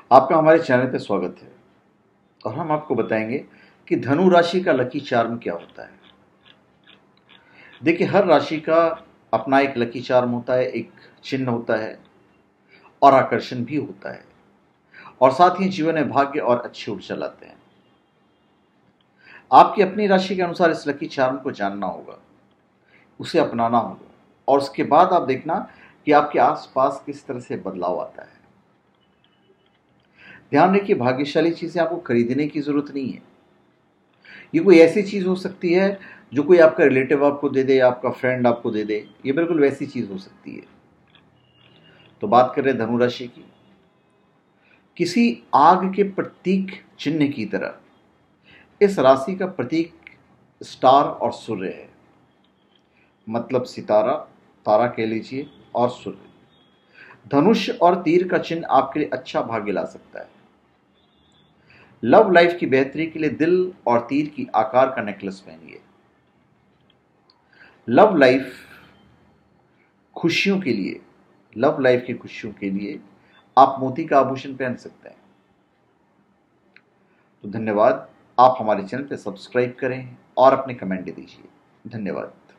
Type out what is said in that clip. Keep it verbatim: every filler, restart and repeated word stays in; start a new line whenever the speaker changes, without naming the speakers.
आपका हमारे चैनल पे स्वागत है और हम आपको बताएंगे कि धनु राशि का लकी चार्म क्या होता है। देखिए, हर राशि का अपना एक लकी चार्म होता है, एक चिन्ह होता है और आकर्षण भी होता है, और साथ ही जीवन में भाग्य और अच्छी ऊर्जा लाते हैं। आपकी अपनी राशि के अनुसार इस लकी चार्म को जानना होगा, उसे अपनाना होगा, और उसके बाद आप देखना कि आपके आसपास किस तरह से बदलाव आता है। ध्यान रखिए, भाग्यशाली चीजें आपको खरीदने की जरूरत नहीं है। ये कोई ऐसी चीज हो सकती है जो कोई आपका रिलेटिव आपको दे दे, आपका फ्रेंड आपको दे दे। ये बिल्कुल वैसी चीज हो सकती है। तो बात कर रहे हैं धनु राशि की। किसी आग के प्रतीक चिन्ह की तरह इस राशि का प्रतीक स्टार और सूर्य है। मतलब सितारा, तारा कह लीजिए, और सूर्य। धनुष और तीर का चिन्ह आपके लिए अच्छा भाग्य ला सकता है। लव लाइफ की बेहतरी के लिए दिल और तीर की आकार का नेकलेस पहनिए। लव लाइफ खुशियों के लिए लव लाइफ की खुशियों के लिए आप मोती का आभूषण पहन सकते हैं। तो धन्यवाद। आप हमारे चैनल पर सब्सक्राइब करें और अपने कमेंट दीजिए। धन्यवाद।